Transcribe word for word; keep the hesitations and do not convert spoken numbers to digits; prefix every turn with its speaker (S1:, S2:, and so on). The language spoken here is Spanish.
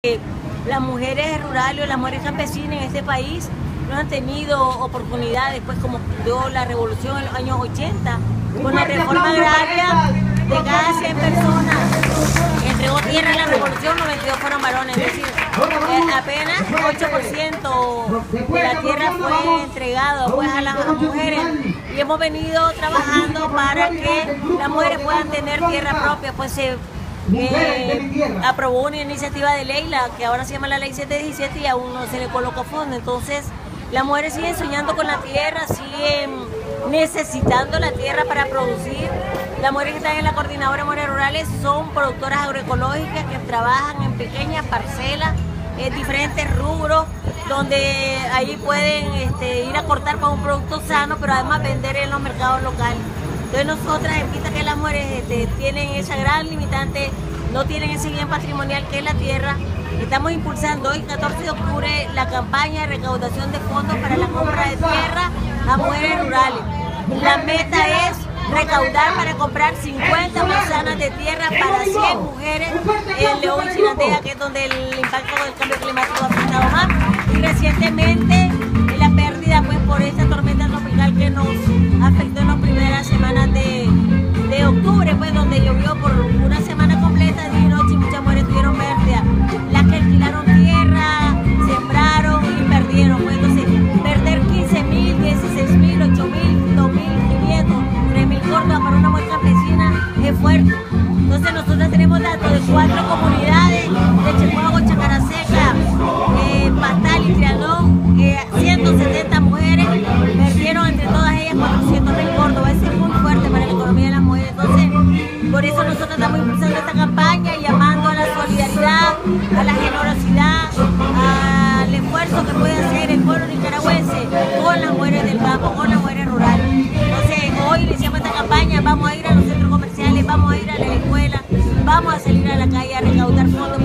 S1: Las mujeres rurales o las mujeres campesinas en este país no han tenido oportunidades, pues como dio la revolución en los años ochenta, con la reforma agraria de cada cien personas entregó tierra en la revolución, noventa y dos fueron varones, es decir, eh, apenas ocho por ciento de la tierra fue entregado pues, a las mujeres, y hemos venido trabajando para que las mujeres puedan tener tierra propia. Pues se Eh, aprobó una iniciativa de ley, la que ahora se llama la ley setecientos diecisiete, y aún no se le colocó fondo. Entonces las mujeres siguen soñando con la tierra, siguen necesitando la tierra para producir. Las mujeres que están en la Coordinadora de Mujeres Rurales son productoras agroecológicas que trabajan en pequeñas parcelas, en diferentes rubros, donde ahí pueden este, ir a cortar para un producto sano, pero además vender en los mercados locales. Entonces nosotras, en vista que las mujeres este, tienen esa gran limitante, no tienen ese bien patrimonial que es la tierra, estamos impulsando hoy, catorce de octubre, la campaña de recaudación de fondos para la compra de tierra a mujeres rurales. La meta es recaudar para comprar cincuenta manzanas de tierra para cien mujeres en León y Chinandega, que es donde el impacto del cambio climático ha afectado más. Y recientemente la pérdida pues, por esta tormenta tropical que nos afectó en las primeras semanas de, de octubre, pues donde llovió por una semana completa, día y noche, y muchas mujeres tuvieron pérdida. Las que alquilaron tierra, sembraron y perdieron. Pues entonces, perder quince mil, dieciséis mil, ocho mil, dos mil quinientos, tres mil córdobas para una mujer campesina es fuerte. Entonces nosotros tenemos datos de cuatro comunidades, de Checuago, Chacaraseca, eh, Pastal y Trianón, eh, ciento setenta mujeres perdieron entre todas ellas cuatrocientos mil córdobas. Eso es muy fuerte para la economía de las mujeres. Entonces, por eso nosotros estamos impulsando esta campaña y llamando a la solidaridad, a la generosidad, al esfuerzo que puede hacer el pueblo nicaragüense con las mujeres del campo, con las mujeres rurales. Entonces, hoy iniciamos esta campaña, vamos a ir a los centros comerciales, vamos a ir a la escuela, vamos a salir a la calle a recaudar fondos